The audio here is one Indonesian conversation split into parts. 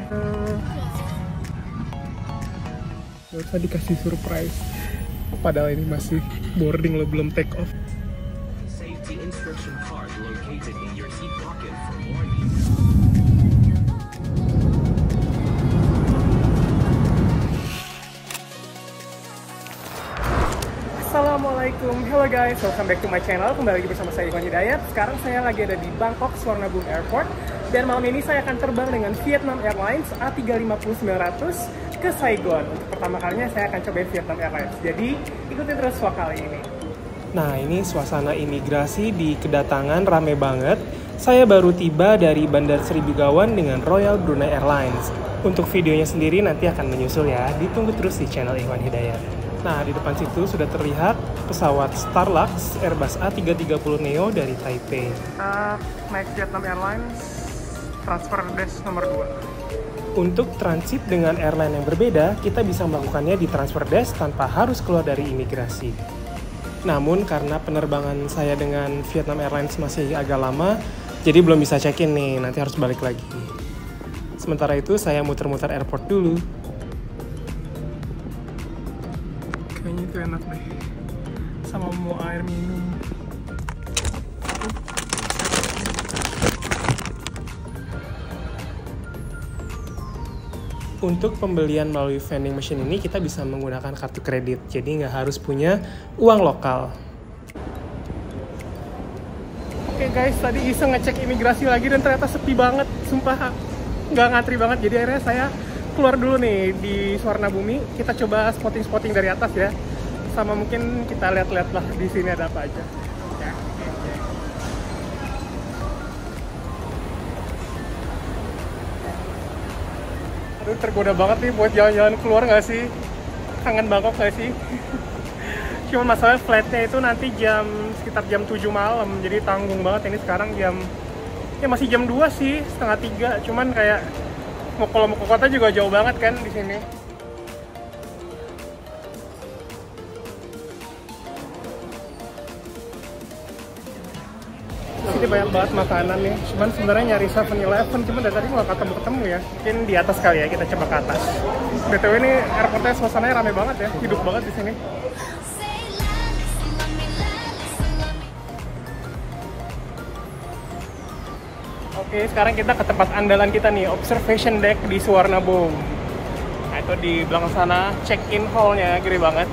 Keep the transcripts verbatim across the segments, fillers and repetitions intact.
Gak usah dikasih surprise. Padahal ini masih boarding lo, belum take off. Safety instruction card located in your seat pocket for more details. Assalamualaikum, hello guys, welcome back to my channel. Kembali lagi bersama saya Iwan Hidayat. Sekarang saya lagi ada di Bangkok Suvarnabhumi Airport. Dan malam ini saya akan terbang dengan Vietnam Airlines A tiga lima nol sembilan ratus ke Saigon. Untuk pertama kalinya saya akan cobain Vietnam Airlines. Jadi ikuti terus vlog kali ini. Nah, ini suasana imigrasi di kedatangan rame banget. Saya baru tiba dari Bandar Sri Begawan dengan Royal Brunei Airlines. Untuk videonya sendiri nanti akan menyusul ya. Ditunggu terus di channel Iwan Hidayat. Nah, di depan situ sudah terlihat pesawat Starlux Airbus A tiga tiga nol neo dari Taipei. Uh, naik Vietnam Airlines, transfer desk nomor dua. Untuk transit dengan airline yang berbeda, kita bisa melakukannya di transfer desk tanpa harus keluar dari imigrasi. Namun, karena penerbangan saya dengan Vietnam Airlines masih agak lama, jadi belum bisa check-in nih, nanti harus balik lagi. Sementara itu, saya muter-muter airport dulu. Kayaknya itu enak deh, sama mau air minum. Untuk pembelian melalui vending machine ini kita bisa menggunakan kartu kredit, jadi nggak harus punya uang lokal. Oke guys, tadi iseng ngecek imigrasi lagi dan ternyata sepi banget, sumpah nggak ngantri banget. Jadi akhirnya saya keluar dulu nih di Suvarnabhumi. Kita coba spotting-spotting dari atas ya, sama mungkin kita lihat-lihat lah di sini ada apa aja. Ya, oke, oke. Aduh, tergoda banget nih buat jalan-jalan keluar nggak sih? Kangen Bangkok nggak sih? Cuma masalahnya flightnya itu nanti jam sekitar jam tujuh malam, jadi tanggung banget. Ini sekarang jam, ya masih jam dua sih, setengah tiga. Cuman kayak mau kalau mau ke kota juga jauh banget kan di sini. Ini banyak banget makanan nih. Cuman sebenarnya nyari seven eleven, cuman dari tadi nggak ketemu-ketemu ya. Mungkin di atas kali ya, kita coba ke atas. B T W ini airportnya suasananya rame banget ya, hidup banget di sini. Oke, sekarang kita ke tempat andalan kita nih, observation deck di Suvarnabhumi. Nah, itu di belakang sana, check-in hall-nya gede banget.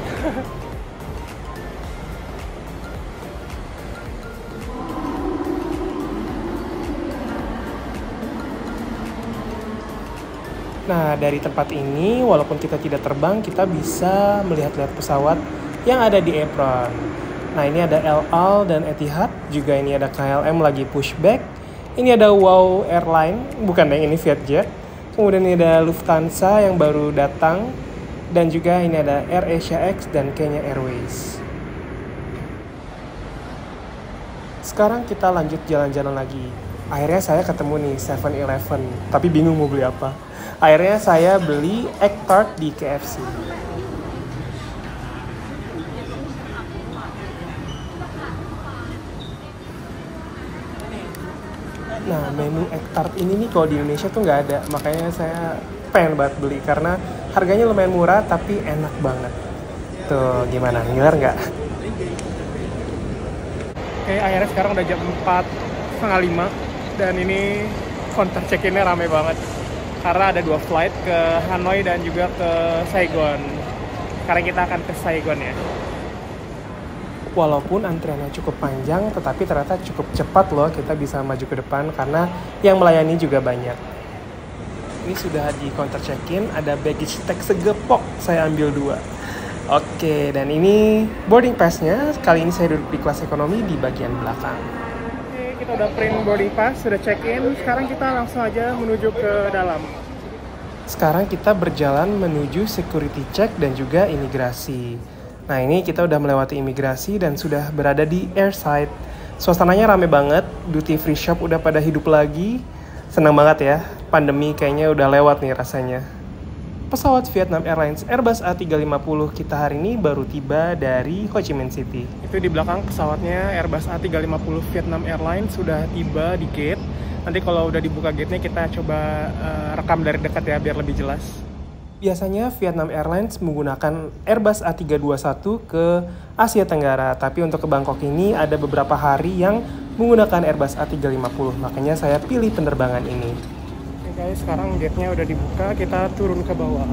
Nah, dari tempat ini, walaupun kita tidak terbang, kita bisa melihat-lihat pesawat yang ada di apron. Nah, ini ada El Al dan Etihad, juga ini ada K L M lagi pushback. Ini ada Wow Airline, bukan deh, ini Vietjet. Kemudian ini ada Lufthansa yang baru datang. Dan juga ini ada AirAsia X dan Kenya Airways. Sekarang kita lanjut jalan-jalan lagi. Akhirnya saya ketemu nih seven eleven, tapi bingung mau beli apa. Akhirnya saya beli egg tart di K F C. Nah, menu egg tart ini nih kalau di Indonesia tuh nggak ada, makanya saya pengen banget beli karena harganya lumayan murah tapi enak banget. Tuh, gimana? Ngiler nggak? Oke, akhirnya sekarang udah jam empat setengah lima dan ini counter check-innya rame banget. Karena ada dua flight ke Hanoi dan juga ke Saigon. Sekarang kita akan ke Saigon ya. Walaupun antriannya cukup panjang, tetapi ternyata cukup cepat loh kita bisa maju ke depan karena yang melayani juga banyak. Ini sudah di counter check-in, ada baggage tag segepok, saya ambil dua. Oke, dan ini boarding pass-nya. Kali ini saya duduk di kelas ekonomi di bagian belakang. Kita udah print boarding pass, sudah check-in. Sekarang kita langsung aja menuju ke dalam. Sekarang kita berjalan menuju security check dan juga imigrasi. Nah, ini kita udah melewati imigrasi dan sudah berada di airside. Suasananya rame banget, duty free shop udah pada hidup lagi. Senang banget ya, pandemi kayaknya udah lewat nih rasanya. Pesawat Vietnam Airlines Airbus A tiga lima nol kita hari ini baru tiba dari Ho Chi Minh City. Itu di belakang pesawatnya Airbus A tiga lima nol Vietnam Airlines sudah tiba di gate. Nanti kalau udah dibuka gate-nya kita coba uh, rekam dari dekat ya biar lebih jelas. Biasanya Vietnam Airlines menggunakan Airbus A tiga dua satu ke Asia Tenggara, tapi untuk ke Bangkok ini ada beberapa hari yang menggunakan Airbus A tiga lima nol, makanya saya pilih penerbangan ini. Oke guys, sekarang gate-nya udah dibuka, kita turun ke bawah.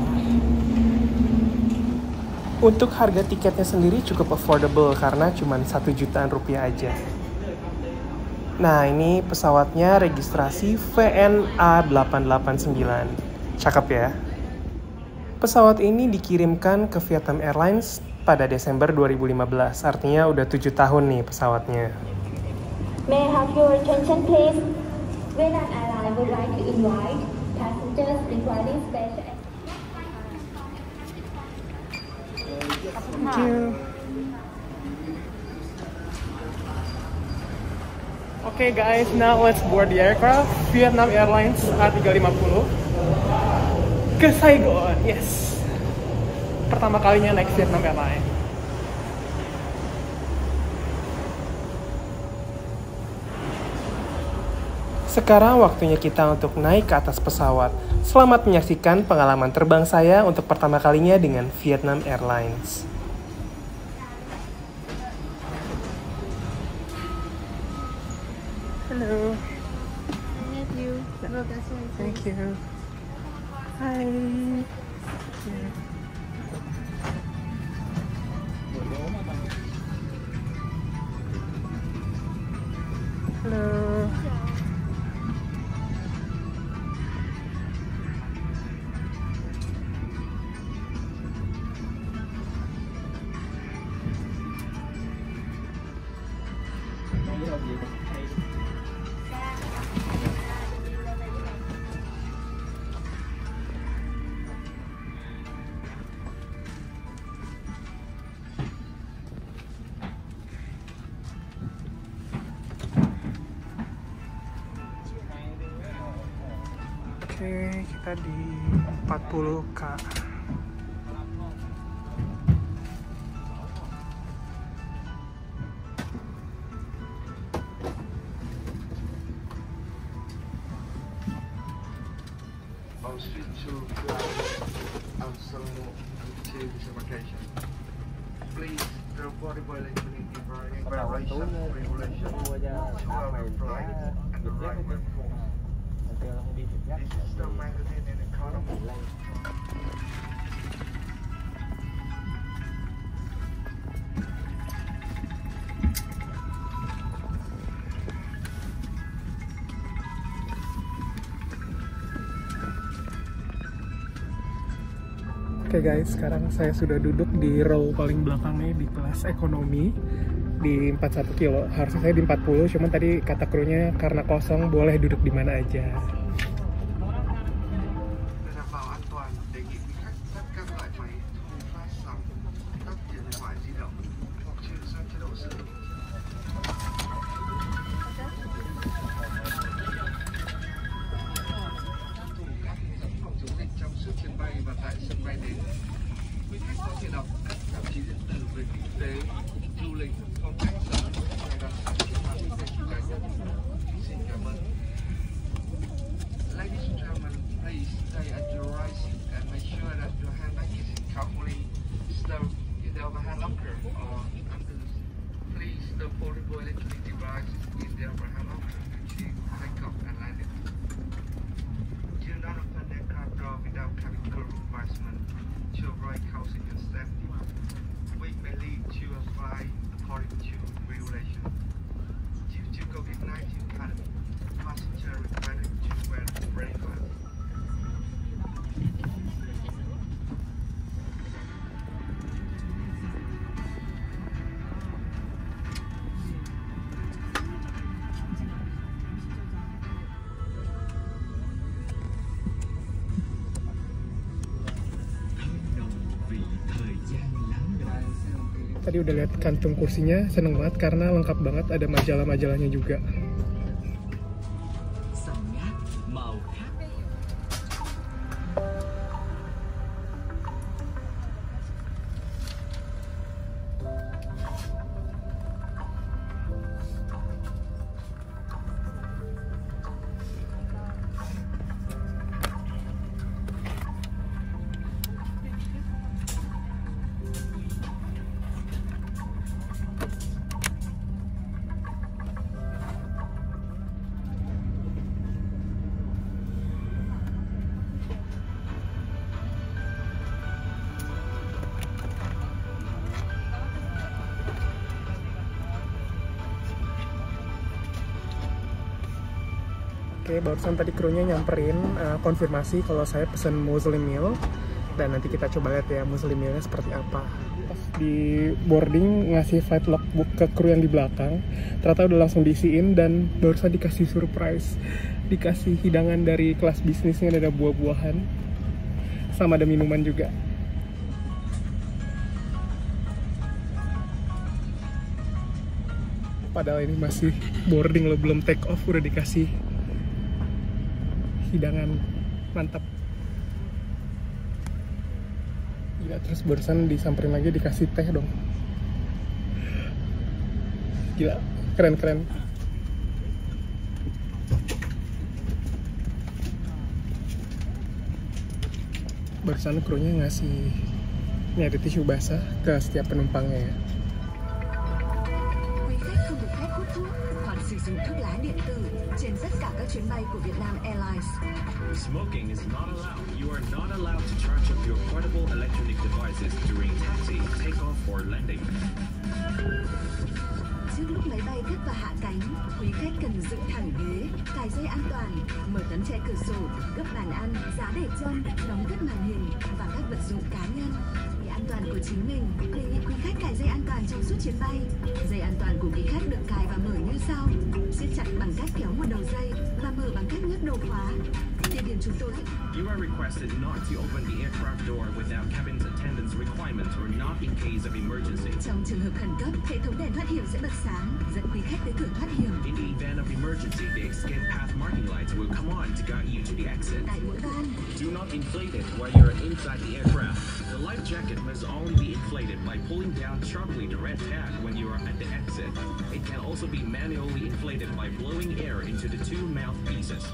Untuk harga tiketnya sendiri cukup affordable karena cuma satu jutaan rupiah aja. Nah, ini pesawatnya registrasi V N A delapan delapan sembilan. Cakep ya. Pesawat ini dikirimkan ke Vietnam Airlines pada Desember dua ribu lima belas, artinya udah tujuh tahun nih pesawatnya. May I have your attention please? Vietnam Airlines would like to invite passengers requiring special. Thank you. Okay guys, now let's board the aircraft. Vietnam Airlines A tiga lima nol ke Saigon. Yes. Pertama kalinya naik Vietnam Airlines. Sekarang waktunya kita untuk naik ke atas pesawat. Selamat menyaksikan pengalaman terbang saya untuk pertama kalinya dengan Vietnam Airlines. Hello. Thank you. Thank you. Hi. Hello. Oke, kita di empat puluh K. On street to fly outside to this location. Please report the violation violation regulation to our flight and the right way form. This is the magazine and economy. Oke guys, sekarang saya sudah duduk di row paling belakangnya di kelas ekonomi di empat puluh satu kilo. Harusnya saya di empat puluh, cuman tadi kata krunya karena kosong boleh duduk di mana aja. Tadi udah lihat kantung kursinya, seneng banget karena lengkap banget, ada majalah-majalahnya juga. Oke, barusan tadi krunya nyamperin uh, konfirmasi kalau saya pesen Muslim meal, dan nanti kita coba lihat ya Muslim mealnya seperti apa. Pas di boarding ngasih flight logbook ke kru yang di belakang, ternyata udah langsung diisiin dan barusan dikasih surprise, dikasih hidangan dari kelas bisnisnya, ada buah-buahan sama ada minuman juga. Padahal ini masih boarding loh, belum take off udah dikasih hidangan, mantap. Gila, terus barusan disamperin lagi dikasih teh dong. Gila, keren-keren. Barusan krunya ngasih ini ada tisu basah ke setiap penumpangnya ya. Sử dụng thuốc lá điện tử trên tất cả các chuyến bay của Vietnam Airlines. Smoking is not allowed. You are not allowed to charge up your portable electronic devices during taxi, takeoff, or landing. Trước lúc máy bay cất và hạ cánh, quý khách cần dựng thẳng ghế, cài dây an toàn, mở tấm che cửa sổ, gấp bàn ăn, giá để chân, đóng cất màn hình và các vật dụng cá nhân. Vì an toàn của chính mình, đề nghị quý khách cài dây an toàn trong suốt chuyến bay. Dây an toàn của quý khách được cài và mở như sau: siết chặt bằng cách kéo một đầu dây và mở bằng cách nhấc đầu khóa. Địa điểm chúng tôi. You are requested not to open the aircraft door without cabin attendant's requirements or not in case of emergency. Trong trường hợp khẩn cấp, hệ thống đèn thoát hiểm sẽ bật sáng, dẫn quý khách tới cửa thoát hiểm. In the event of emergency, the escape path marking lights will come on to guide you to the exit. Tại mỗi van, Do not inflate it while you are inside the aircraft. The life jacket must only be inflated by pulling down sharply the red tag when you are at the exit. It can also be manually inflated by blowing air into the two mouthpieces.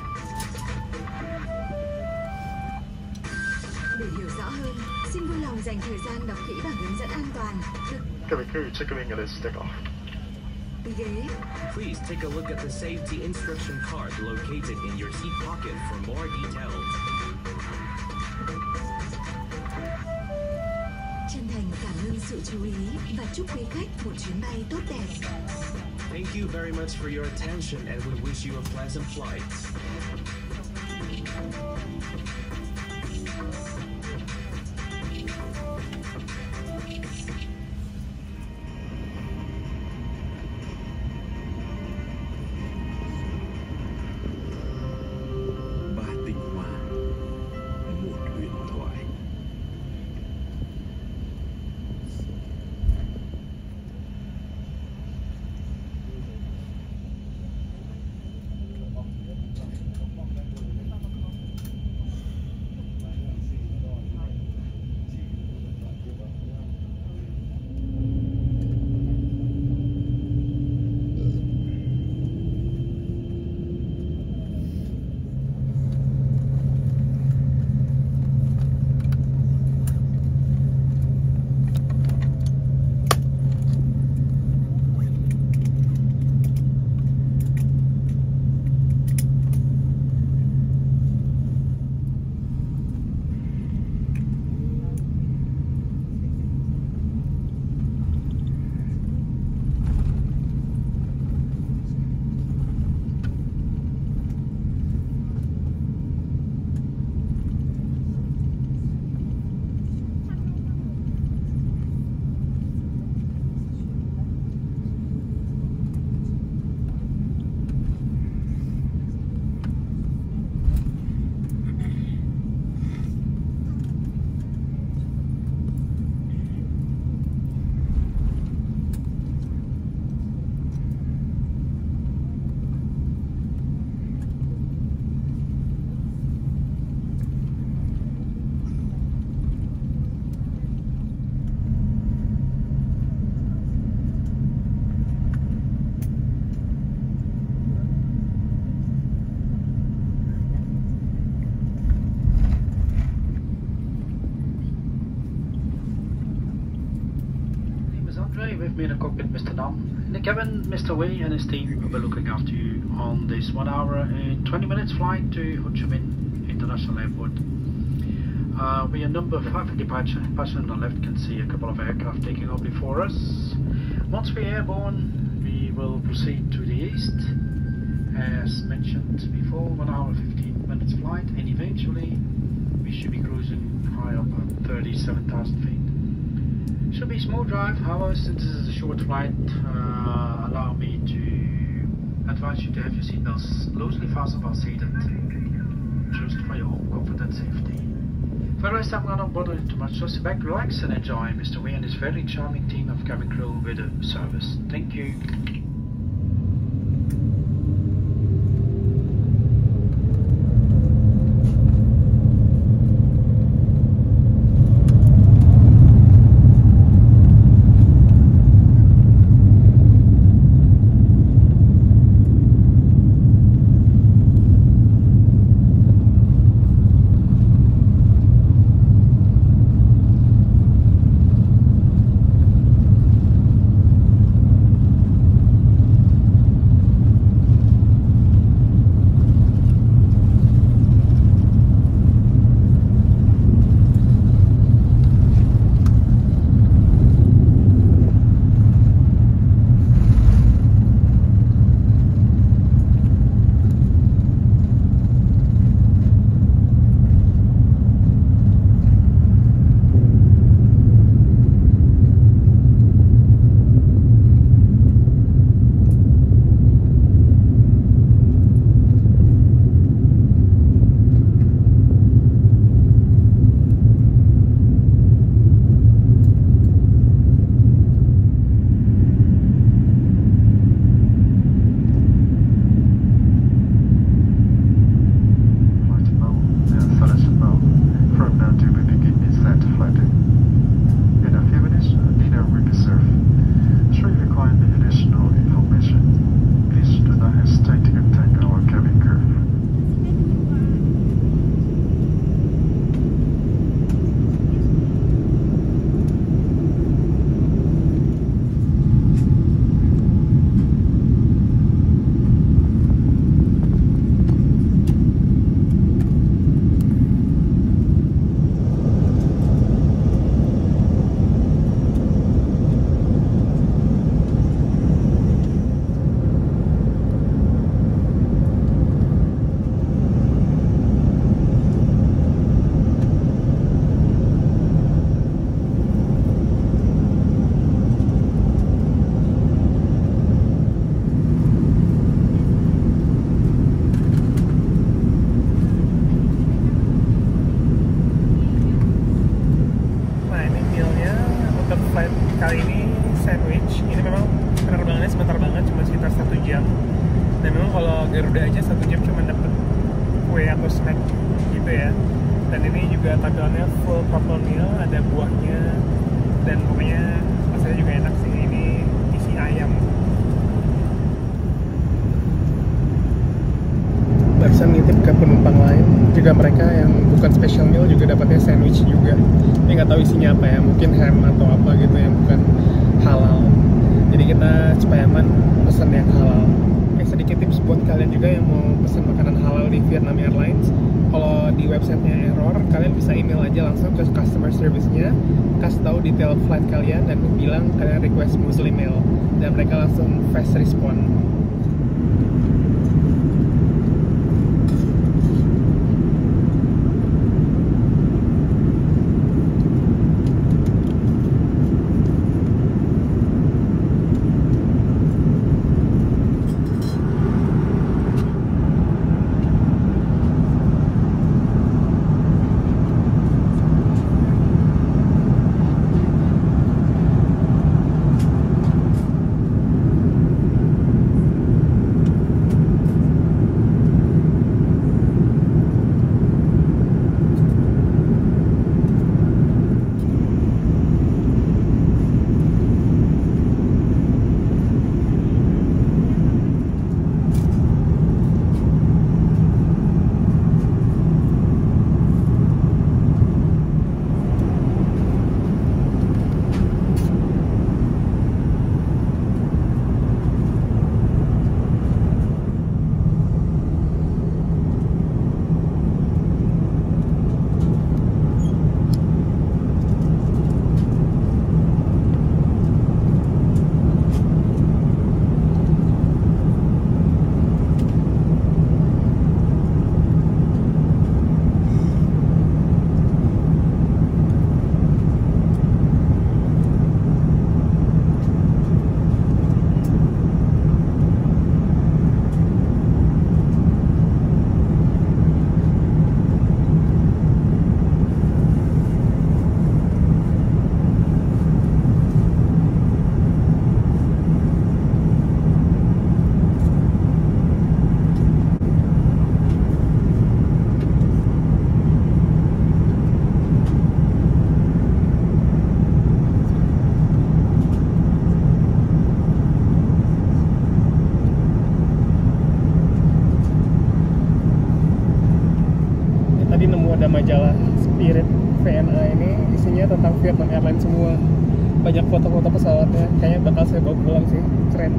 để hiểu rõ hơn, xin vui lòng dành thời gian đọc kỹ bảng hướng dẫn an toàn. Can the crew take a look at this stick off? Ghế. Please take a look at the safety instruction card located in your seat pocket for more details. Chân thành cảm ơn sự chú ý và chúc quý khách một chuyến bay tốt đẹp. Thank you very much for your attention and we wish you a pleasant flight. With me in the cockpit, Mister Dam. In the cabin, Mister Wei and his team will be looking after you on this one hour and twenty minutes flight to Ho Chi Minh International Airport. Uh, we are number five departure. Passenger on the left can see a couple of aircraft taking off before us. Once we are airborne, we will proceed to the east as mentioned before, one hour fifteen minutes flight, and eventually we should be cruising high up at thirty-seven thousand feet. Should be a smooth drive, however, since this is a short flight, uh, allow me to advise you to have your seatbelts loosely fastened while seated, just for your own comfort and safety. For the rest, I'm not going to bother you too much, so sit back, relax and enjoy Mister Wei and his very charming team of cabin crew with the service. Thank you. kali ini sandwich. Ini memang penerbangannya sebentar banget, cuma sekitar satu jam. Dan memang kalau Garuda aja satu jam cuma dapet kue atau snack gitu ya. Dan ini juga tampilannya full proper meal, ada buahnya, dan pokoknya rasanya juga enak sih. Ini isi ayam. Barusan nitip ke penumpang lain, juga mereka yang bukan special meal juga dapatnya sandwich juga. Ini nggak tahu isinya apa ya, mungkin ham atau apa gitu yang bukan halal. Jadi kita supaya aman pesan yang halal. Oke, sedikit tips buat kalian juga yang mau pesan makanan halal di Vietnam Airlines. Kalau di websitenya error, kalian bisa email aja langsung ke customer service-nya, kasih tahu detail flight kalian dan bilang kalian request Muslim meal, dan mereka langsung fast respond. majalah Spirit V N A ini isinya tentang Vietnam Airlines semua. Banyak foto-foto pesawatnya, kayaknya bakal saya bawa pulang sih, keren.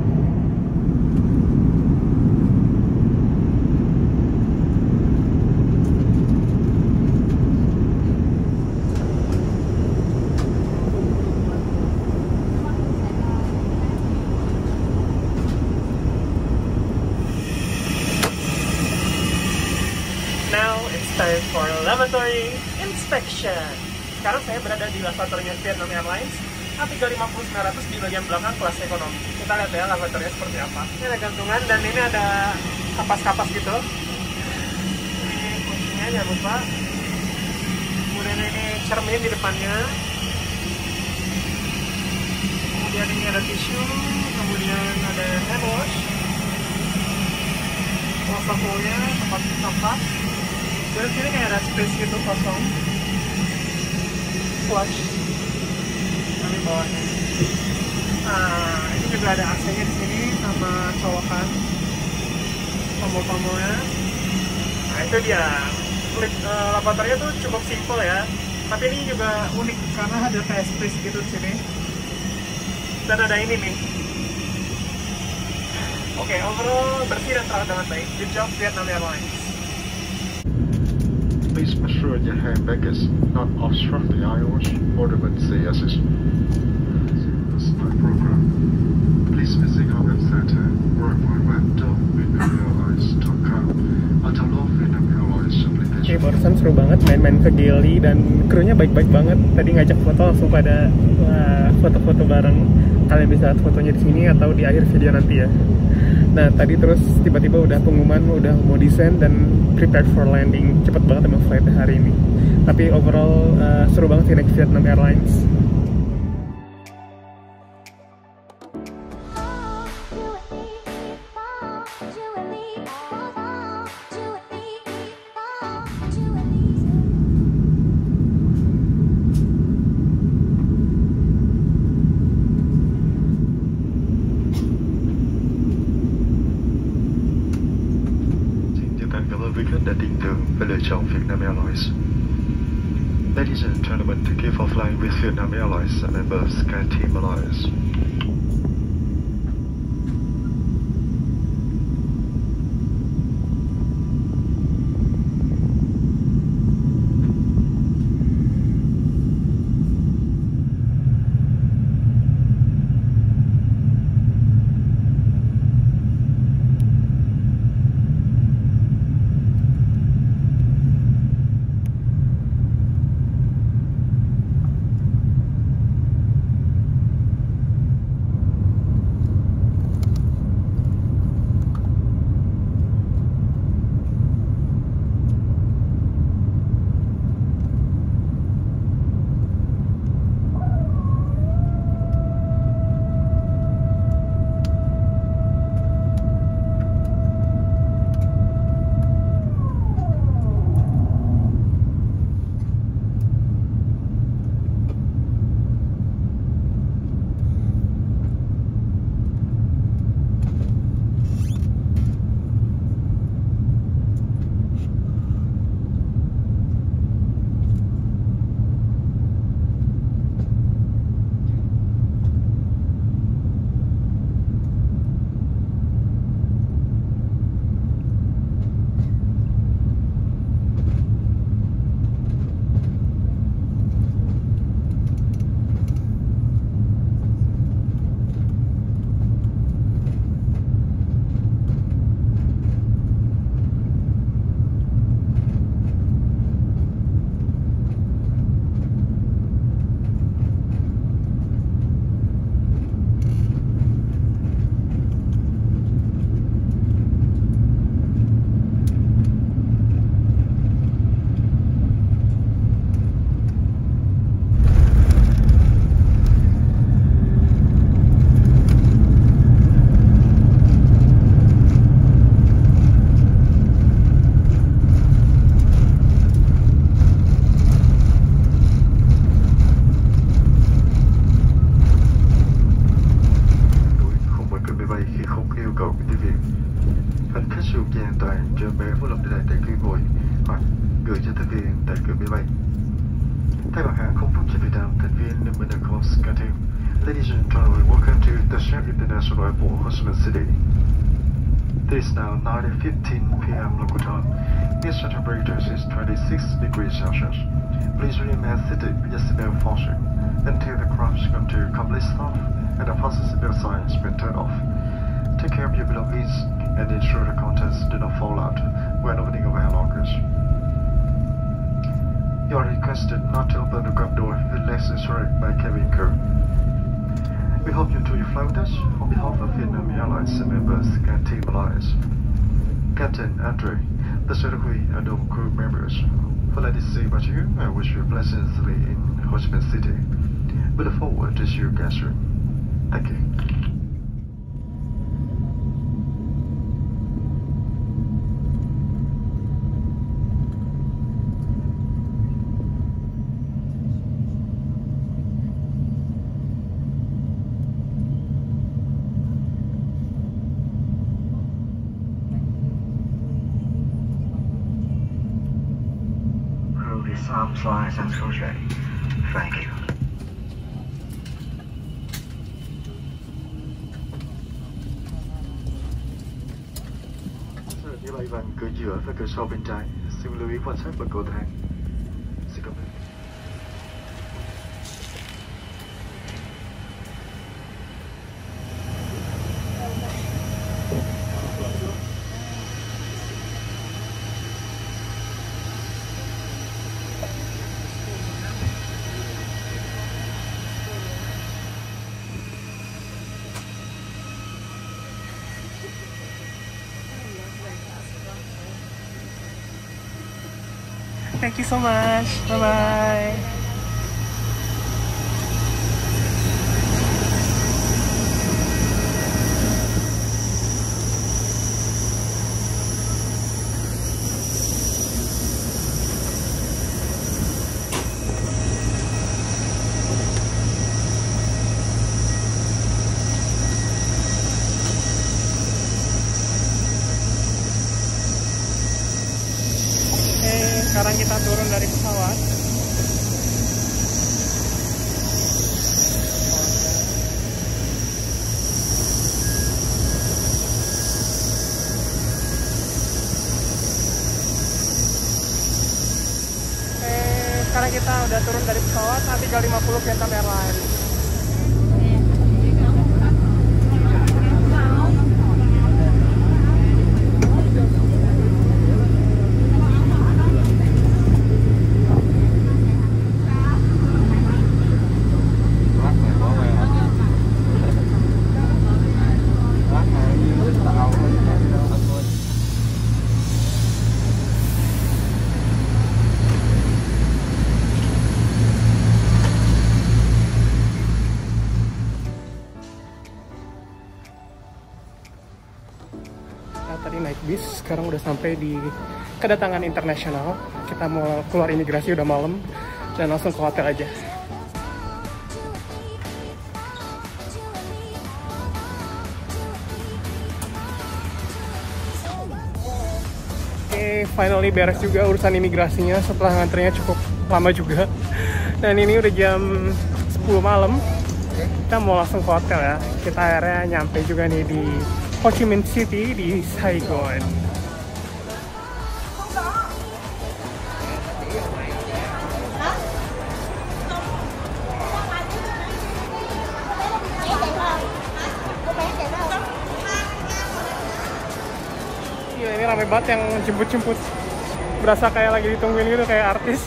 Now it's time for lavatory inspection. Sekarang saya berada di lavatorynya Vietnam Airlines A tiga lima nol sembilan ratus di bagian belakang kelas ekonomi. Kita lihat ya lavatorynya seperti apa. Ini ada gantungan dan ini ada kapas-kapas gitu. Ini kuncinya jangan lupa. Kemudian ini cermin di depannya. Kemudian ini ada tisu. Kemudian ada hand wash. Wastafelnya, tempat sampah. Dan sini kayak ada space gitu kosong. Flush. Ini bawahnya. Nah, ini juga ada A C-nya di sini sama colokan tombol-tombolnya. Nah, itu dia. Klik uh, lavatorynya tuh cukup simple ya. Tapi ini juga unik karena ada kayak space gitu di sini. Dan ada ini nih. Oke, okay, overall bersih dan terawat dengan baik. Good job Vietnam Airlines. Please make sure your handbag is not obstruct the aisles or the emergency exit. This is my program. Please visit our website or my web dot vietnam airlines dot com or download Vietnam Airlines application. Oke, barusan seru banget main-main ke Gili dan krunya baik-baik banget. Tadi ngajak foto langsung pada foto-foto bareng. Kalian bisa lihat fotonya di sini atau di akhir video nanti ya. Nah, tadi terus tiba-tiba udah pengumuman udah mau descend dan prepared for landing. Cepet banget emang flightnya hari ini. Tapi overall uh, seru banget sih naik Vietnam Airlines. Đã tin tưởng và lựa chọn Vietnam Airlines. Ladies and gentlemen, thank you for flying with Vietnam Airlines, a member of SkyTeam Alliance. toàn cho bé Phú Lộc để lại tại cửa ngồi hoặc gửi cho tiếp viên tại cửa máy bay. Thay mặt hãng không phúc cho Việt Nam, thành viên Luminous Coast Team, ladies and gentlemen, welcome to Tashkent International Airport, Ho Chi Minh City. It is now nine fifteen p m local time. Its temperature is twenty-six degrees Celsius. Please remain seated with your seatbelt fastened until the craft comes to complete stop and the fasten seatbelt sign has been turned off. Take care of your belongings and ensure the contents do not fall out when opening of air lockers. You are requested not to open the grab door unless instructed by cabin crew. We hope you enjoy your flight with us. On behalf of Vietnam Airlines members and Team Alliance, Captain Andre, the Hui, and all crew members, for letting us say about you, I wish you a pleasant stay in Ho Chi Minh City. We look forward to see you guys soon. Thank you. Arms, lines, and screws ready. Thank you. Như vậy bằng cửa giữa và cửa sau bên trái. Xin lưu ý quan sát bằng cầu thang. Xin cảm ơn. Thank you so much. Bye bye. Sekarang kita turun dari pesawat. Eh, sekarang kita udah turun dari pesawat A tiga lima nol Vietnam Airlines. Tadi naik bis, sekarang udah sampai di kedatangan internasional. Kita mau keluar imigrasi, udah malam, dan langsung ke hotel aja. Oke, finally beres juga urusan imigrasinya setelah ngantrinya cukup lama juga. Dan ini udah jam sepuluh malam. Kita mau langsung ke hotel ya. Kita akhirnya nyampe juga nih di Ho Chi Minh City di Saigon. Gila, ini rame banget yang jemput-jemput. Berasa kayak lagi ditungguin gitu, kayak artis.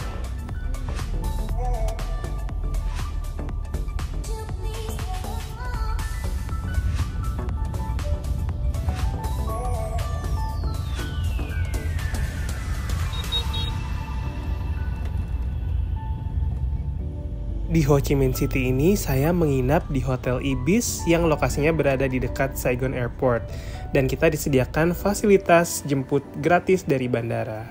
Di Ho Chi Minh City ini, saya menginap di Hotel Ibis yang lokasinya berada di dekat Saigon Airport. Dan kita disediakan fasilitas jemput gratis dari bandara.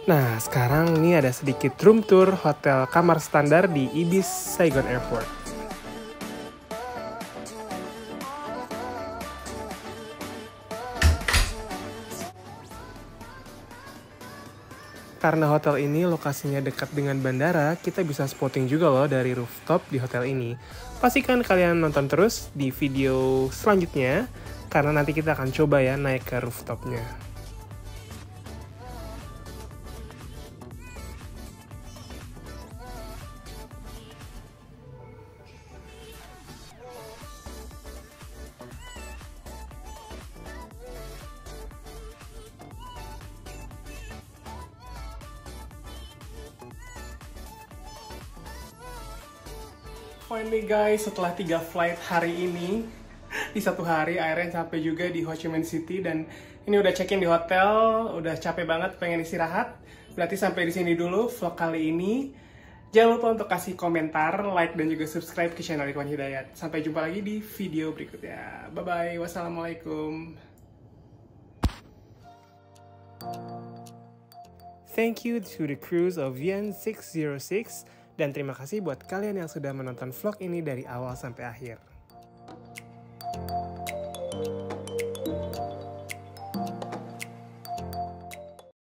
Nah, sekarang ini ada sedikit room tour hotel kamar standar di Ibis Saigon Airport. Karena hotel ini lokasinya dekat dengan bandara, kita bisa spotting juga loh dari rooftop di hotel ini. Pastikan kalian nonton terus di video selanjutnya, karena nanti kita akan coba ya naik ke rooftopnya. Finally guys, setelah tiga flight hari ini, di satu hari akhirnya capek juga di Ho Chi Minh City, dan ini udah check-in di hotel, udah capek banget, pengen istirahat. Berarti sampai di sini dulu vlog kali ini. Jangan lupa untuk kasih komentar, like, dan juga subscribe ke channel Ikhwan Hidayat. Sampai jumpa lagi di video berikutnya. Bye-bye, wassalamualaikum. Thank you to the crews of Vien six zero six. Dan terima kasih buat kalian yang sudah menonton vlog ini dari awal sampai akhir.